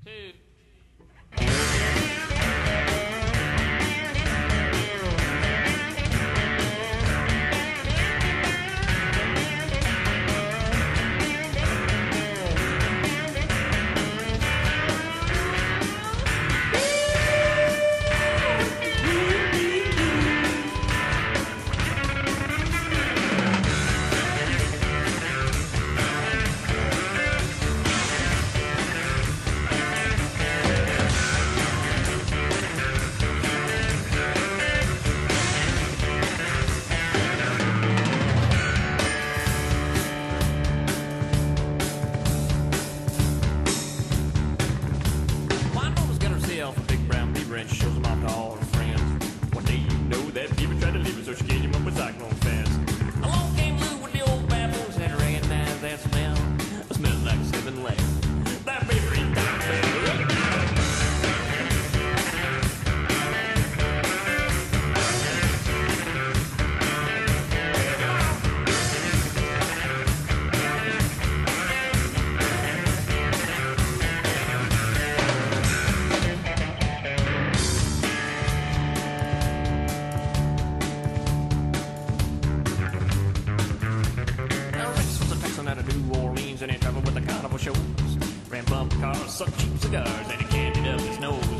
two. A big brown beaver and she shows him off to all her friends. One day you know that beaver tried to leave her, so she gave him up with cyclone fence. Along came Lou with the old baboons and recognized that smell. It smells like 7-Eleven. That beaver ain't got New Orleans and he traveled with the carnival shows. Ran bumper cars, sucked cheap cigars, and he candied up his nose.